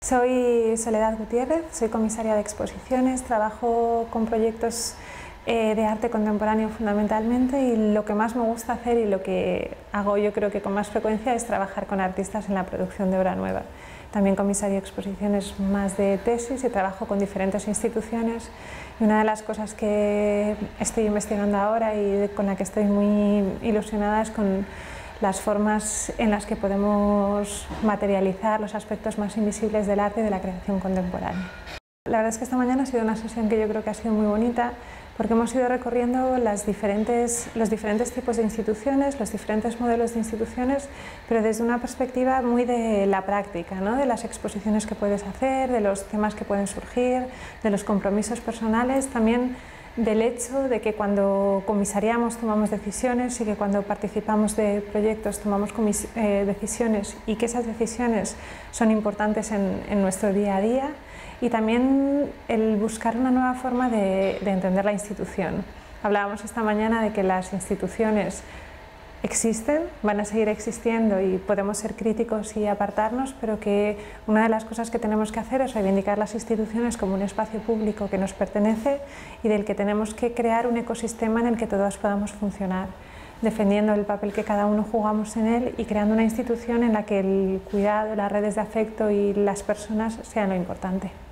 Soy Soledad Gutiérrez, soy comisaria de exposiciones, trabajo con proyectos de arte contemporáneo fundamentalmente, y lo que más me gusta hacer y lo que hago yo creo que con más frecuencia es trabajar con artistas en la producción de obra nueva. También comisario de exposiciones más de tesis y trabajo con diferentes instituciones, y una de las cosas que estoy investigando ahora y con la que estoy muy ilusionada es con las formas en las que podemos materializar los aspectos más invisibles del arte y de la creación contemporánea. La verdad es que esta mañana ha sido una sesión que yo creo que ha sido muy bonita, porque hemos ido recorriendo los diferentes tipos de instituciones, los diferentes modelos de instituciones, pero desde una perspectiva muy de la práctica, ¿no? De las exposiciones que puedes hacer, de los temas que pueden surgir, de los compromisos personales, también del hecho de que cuando comisariamos tomamos decisiones y que cuando participamos de proyectos tomamos decisiones, y que esas decisiones son importantes en nuestro día a día, y también el buscar una nueva forma de entender la institución. Hablábamos esta mañana de que las instituciones existen, van a seguir existiendo y podemos ser críticos y apartarnos, pero que una de las cosas que tenemos que hacer es reivindicar las instituciones como un espacio público que nos pertenece y del que tenemos que crear un ecosistema en el que todos podamos funcionar, defendiendo el papel que cada uno jugamos en él y creando una institución en la que el cuidado, las redes de afecto y las personas sean lo importante.